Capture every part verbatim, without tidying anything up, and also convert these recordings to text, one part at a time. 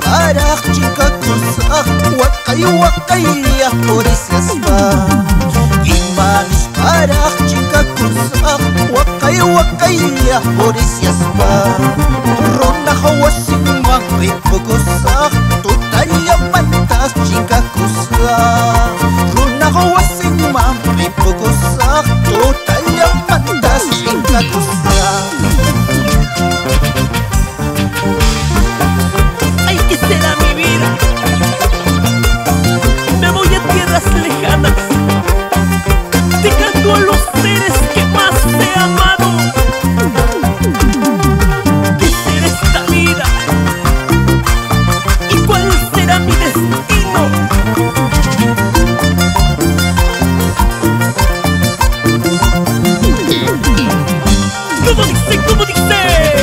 paraq chinkakusaq waqay waqaylla purisiaspa imanis paraq chinkakusaq waqay waqaylla purisiaspa runaqa wasinman ripukusaq tutallamantas chinkakusaq runaqa wasinman ripukusaq tutallamantas chinkakusaq. ¡Ay, qué será mi vida! Me voy a tierras lejanas, dejando a los seres que más he amado. ¿Qué será esta vida? ¿Y cuál será mi destino? ¿Cómo dice? ¿Cómo dice?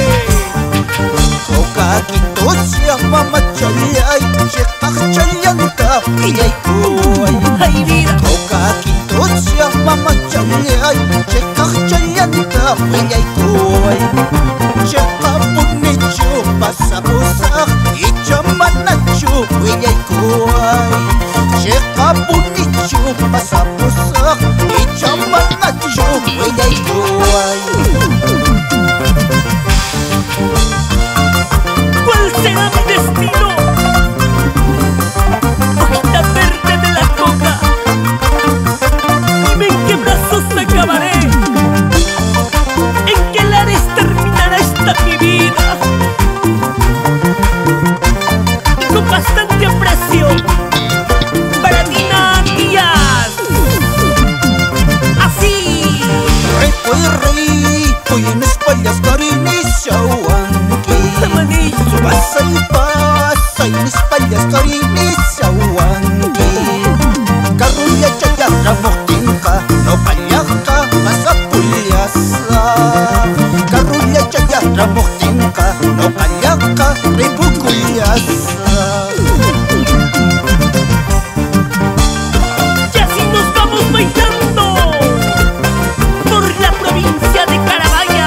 Kokakitosia mama chalay, chekak chalyanta pillaykuay. ¡Ay, vida! Kokakitosia mama chalay, chekak chalyanta pillaykuay. Chekapunichu pasapusak, ichamanachu pillaykuay. Chekapunichu pasapusak, ichamanachu pillaykuay. ¿Cuál será mi destino? Hojita verde de la coca, dime en qué brazos acabaré, en qué lares terminará esta mi vida. Y con bastante aprecio para Dina Díaz. Así. Ripoy ripoy en espaldas karinisawanki. Manillo. Pasay pasay en espaldas karinisawanki. Karulla chayarra mojtinka, no palyaka masapulyasa. Karulla chayarra mojtinka, no palyaka ripukulyasa. Y así nos vamos bailando por la provincia de Carabaya.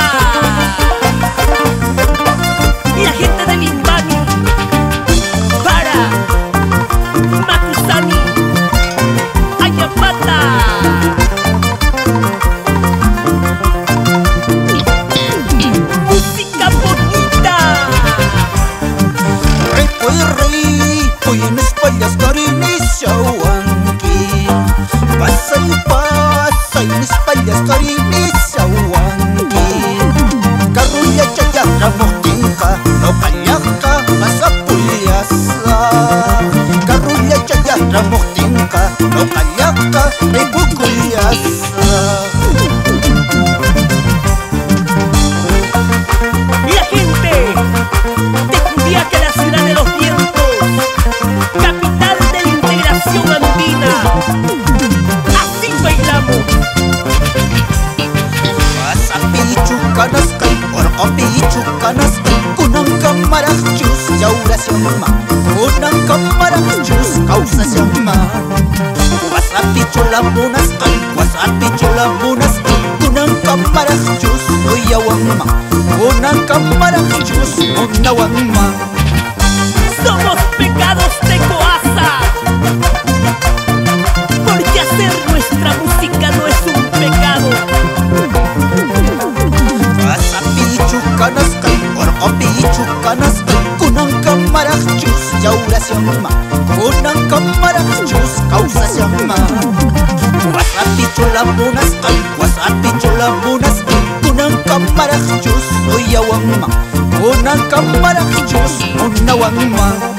La gente de Limbani para Macusani, Ayapata. Música bonita. Ripoy ripoy en espaldas karinisawanki. Pasay pasay en espaldas karinisawanki. Karulla chayarra mojtinka, no palyaka masapulyasa. Karulla chayarra mojtinka, no palyaka ripukulyasa. La gente de Juliaca, la ciudad de los vientos, capital de la integración andina. Así bailamos. Pasapichukanas kay orqapichukanas kay kunang kamarajchus yaurasyama kunang kamarajchus kawsasyama. Pasapichulamunas kay pasapichulamunas kay kunang kamarajchus uyawangma kunang kamarajchus unawangma. Somos pecados de Coasa, porque hacer nuestra música no es un pecado. Pasapichukanas kay orqapichukanas kay kunang kamarajchus yaurasyama kunang kamarajchus kawsasyama. Pasapichulamunas kay pasapichulamunas kay kunang kamarajchus uyawangma kunang kamarajchus unawangma.